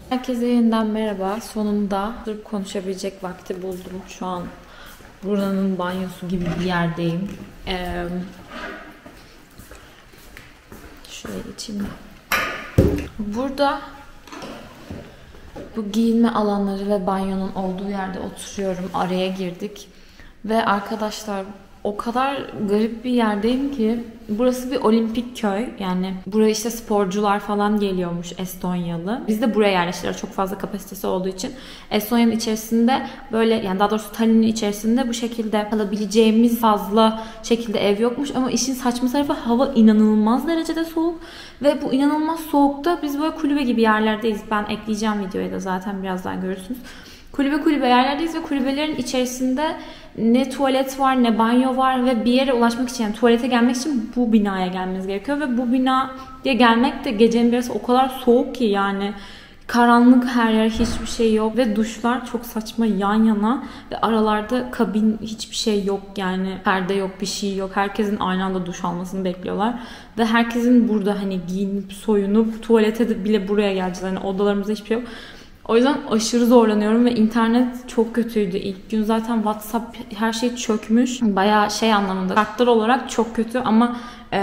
Herkese yeniden merhaba. Sonunda durup konuşabilecek vakti buldum. Şu an buranın banyosu gibi bir yerdeyim. Şuraya geçeyim mi? Burada bu giyinme alanları ve banyonun olduğu yerde oturuyorum. Araya girdik. Ve arkadaşlar o kadar garip bir yerdeyim ki burası bir olimpik köy. Yani buraya işte sporcular falan geliyormuş, Estonyalı. Biz de buraya yerleştiler çok fazla kapasitesi olduğu için. Estonya'nın içerisinde böyle, yani daha doğrusu Tallinn'in içerisinde bu şekilde kalabileceğimiz fazla şekilde ev yokmuş. Ama işin saçma tarafı hava inanılmaz derecede soğuk. Ve bu inanılmaz soğukta biz böyle kulübe gibi yerlerdeyiz. Ben ekleyeceğim videoya da, zaten birazdan görürsünüz. Kulübe yerlerdeyiz ve kulübelerin içerisinde ne tuvalet var ne banyo var ve bir yere ulaşmak için, yani tuvalete gelmek için bu binaya gelmeniz gerekiyor ve bu binaya gelmek de gecenin birisi o kadar soğuk ki, yani karanlık, her yer, hiçbir şey yok ve duşlar çok saçma yan yana ve aralarda kabin, hiçbir şey yok, yani perde yok, bir şey yok. Herkesin aynı anda duş almasını bekliyorlar ve herkesin burada hani giyinip soyunup tuvalete de bile buraya geleceğiz, hani odalarımızda hiçbir şey yok. O yüzden aşırı zorlanıyorum ve internet çok kötüydü ilk gün. Zaten WhatsApp, her şey çökmüş. Bayağı şey anlamında, kartlar olarak çok kötü ama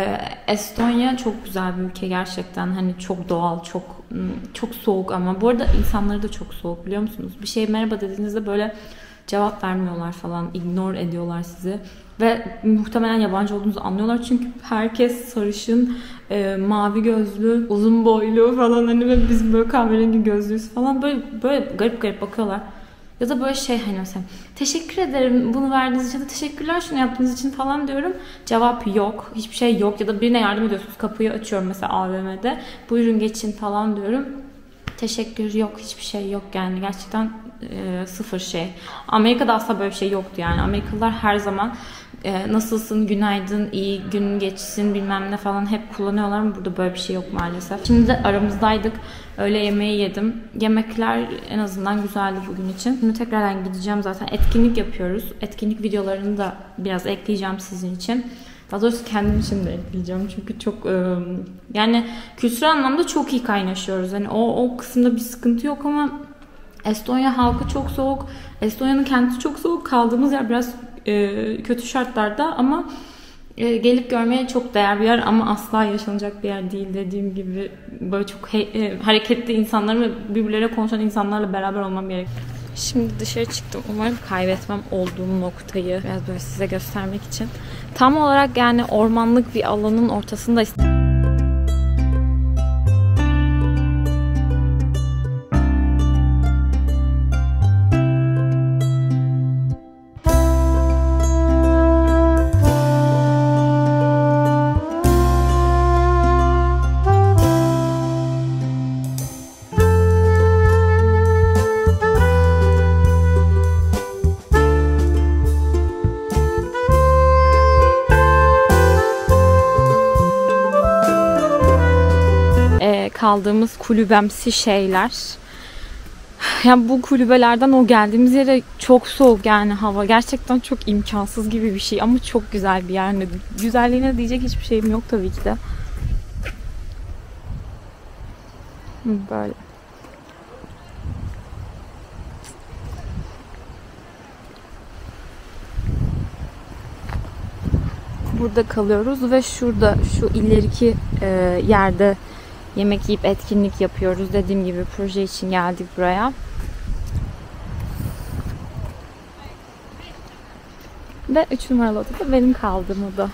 Estonya çok güzel bir ülke gerçekten. Hani çok doğal, çok soğuk ama bu arada insanları da çok soğuk, biliyor musunuz? Bir şey merhaba dediğinizde böyle cevap vermiyorlar falan, ignore ediyorlar sizi. Ve muhtemelen yabancı olduğunuzu anlıyorlar çünkü herkes sarışın, mavi gözlü, uzun boylu falan, hani ve biz böyle kahverengi gözlüyüz falan, böyle garip garip bakıyorlar. Ya da böyle şey, hani mesela teşekkür ederim bunu verdiğiniz için, de teşekkürler şunu yaptığınız için falan diyorum. Cevap yok. Hiçbir şey yok. Ya da birine yardım ediyorsunuz. Kapıyı açıyorum mesela AVM'de. Buyurun geçin falan diyorum. Teşekkür yok. Hiçbir şey yok yani. Gerçekten sıfır şey. Amerika'da asla böyle bir şey yoktu yani. Amerikalılar her zaman nasılsın, günaydın, iyi gün geçsin bilmem ne falan hep kullanıyorlar ama burada böyle bir şey yok maalesef. Şimdi de aramızdaydık. Öğle yemeği yedim. Yemekler en azından güzeldi bugün için. Şimdi tekrardan gideceğim, zaten etkinlik yapıyoruz. Etkinlik videolarını da biraz ekleyeceğim sizin için. Daha doğrusu kendim için de ekleyeceğim çünkü çok yani kültürel anlamda çok iyi kaynaşıyoruz. Hani o kısımda bir sıkıntı yok ama Estonya halkı çok soğuk. Estonya'nın kendisi çok soğuk. Kaldığımız yer biraz kötü şartlarda ama gelip görmeye çok değer bir yer ama asla yaşanacak bir yer değil. Dediğim gibi böyle çok hareketli insanlar ve birbirleriyle konuşan insanlarla beraber olmam gerek. Şimdi dışarı çıktım. Umarım kaybetmem olduğum noktayı biraz böyle size göstermek için. Tam olarak yani ormanlık bir alanın ortasındayız. Kaldığımız kulübemsi şeyler. Yani bu kulübelerden o geldiğimiz yere çok soğuk, yani hava gerçekten çok imkansız gibi bir şey ama çok güzel bir yer. Güzelliğine diyecek hiçbir şeyim yok tabii ki de. Böyle. Burada kalıyoruz ve şurada şu ileriki yerde yemek yiyip etkinlik yapıyoruz. Dediğim gibi proje için geldik buraya. Ve 3 numaralı odada benim kaldığım oda.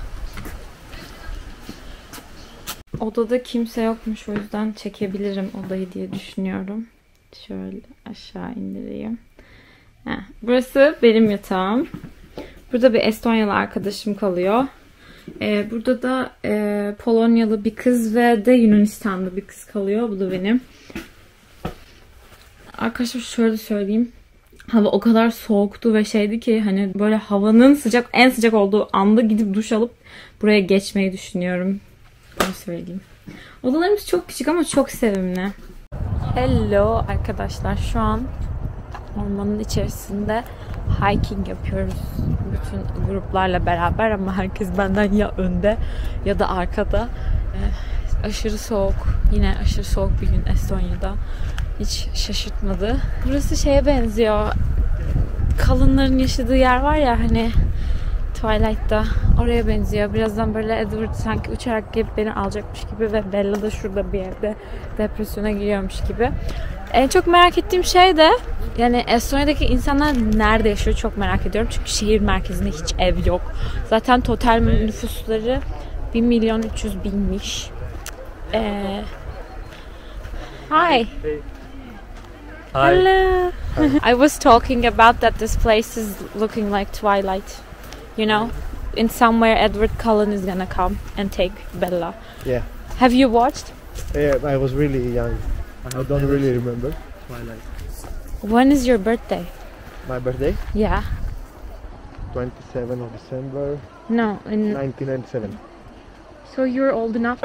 Odada kimse yokmuş, o yüzden çekebilirim odayı diye düşünüyorum. Şöyle aşağı indireyim. Burası benim yatağım. Burada bir Estonyalı arkadaşım kalıyor. Burada da Polonyalı bir kız ve de Yunanistanlı bir kız kalıyor. Bu da benim. Arkadaşlar şöyle söyleyeyim. Hava o kadar soğuktu ve şeydi ki hani böyle havanın en sıcak olduğu anda gidip duş alıp buraya geçmeyi düşünüyorum. Bunu söyleyeyim. Odalarımız çok küçük ama çok sevimli. Hello arkadaşlar. Şu an ormanın içerisinde hiking yapıyoruz. Bütün gruplarla beraber ama herkes benden ya önde ya da arkada. Aşırı soğuk. Yine aşırı soğuk bir gün Estonya'da. hiç şaşırtmadı. Burası şeye benziyor. Kalınların yaşadığı yer var ya hani Twilight'ta. Oraya benziyor. Birazdan böyle Edward sanki uçarak gelip beni alacakmış gibi ve Bella da şurada bir yerde depresyona giriyormuş gibi. En çok merak ettiğim şey de yani Estonya'daki insanlar nerede yaşıyor çok merak ediyorum. Çünkü şehir merkezinde hiç ev yok. Zaten total nüfusları 1.300.000'miş. Hi. Hello. I was talking about that this place is looking like Twilight. You know, in somewhere Edward Cullen is gonna come and take Bella. Yeah. Have you watched? Yeah, I was really young. I don't really remember. Twilight. When is your birthday? My birthday, Yeah. 27 of December, No, in 1997. so you're old enough.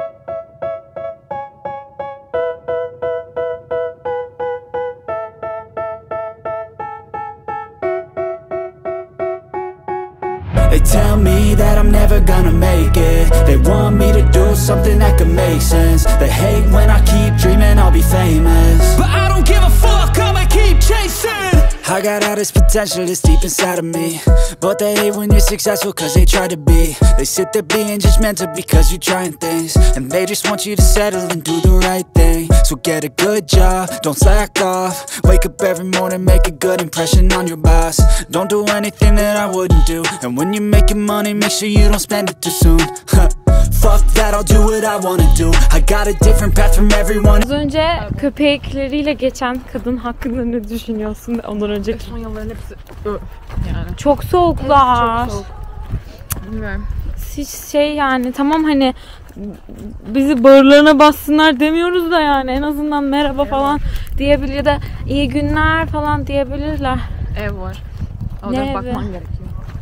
They tell me that I'm never gonna make it. They want me to do something that could make sense. They hate when I keep dreaming I'll be famous, but I don't give a fuck, I'ma keep chasing. I got all this potential that's deep inside of me, but they hate when you're successful cause they try to be. They sit there being judgmental because you're trying things, and they just want you to settle and do the right thing. So get a good job, don't slack off. Wake up every morning, make a good impression on your boss. Don't do anything that I wouldn't do, and when you're making money, make sure you don't spend it too soon. Fuck that, I'll do what I wanna do. I got a different path from everyone. Az önce köpekleriyle geçen kadın hakkında ne düşünüyorsun? Ondan önceki. Espanyalıların hepsi yani. Çok soğuklar. Çok soğuk. Bilmiyorum. Hiç şey yani tamam hani bizi bağırlarına bassınlar demiyoruz da yani en azından merhaba falan diyebilir ya da iyi günler falan diyebilirler. Ev var. Ne Orada evi? bakman gerekiyor.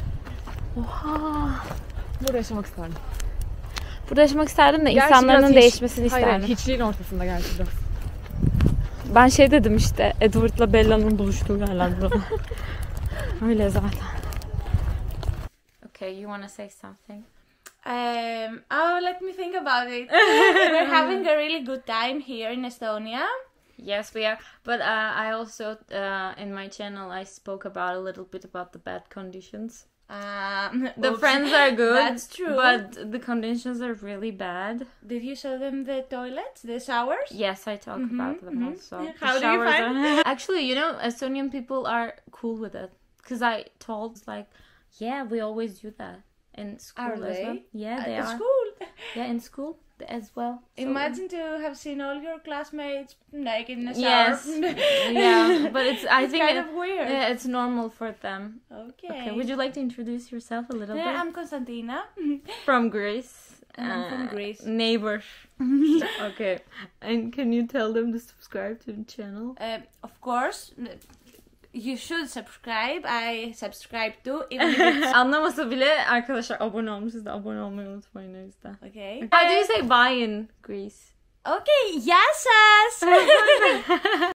Oha. Burada yaşamak isterdim. Burada yaşamak isterdim de Gerçi insanların biraz değişmesini Hayır, isterdim. hiçliğin ortasında gerçi biraz. Ben şey dedim işte Edward'la Bella'nın buluştuğu yerler burada. Öyle zaten. Okay, you wanna say something? Let me think about it. We're having a really good time here in Estonia. Yes, we are. But I also, in my channel, I spoke about a little bit about the bad conditions. The Oops. friends are good. That's true. But the conditions are really bad. Did you show them the toilets, the showers? Yes, I talk about them also. The How do you showers find? Actually, you know, Estonian people are cool with it. Because I told, like, yeah, we always do that. In school Are as they? well. Yeah, they At are. school. Yeah, in school as well. So- Imagine to have seen all your classmates naked in a shower. Yes. Yeah, but it's. I It's think kind of weird. Yeah, it's normal for them. Okay. Okay, would you like to introduce yourself a little Yeah, bit? I'm Konstantina. From Greece. I'm from Greece. Neighbor. Okay. And can you tell them to subscribe to the channel? Of course, you should subscribe. I subscribe too. Even if it's Anlamasa bile arkadaşlar abone olmuşuz da abone olmayı unutmayın o yüzden. okay. How do you say bye in Greece? Okay, yes, us.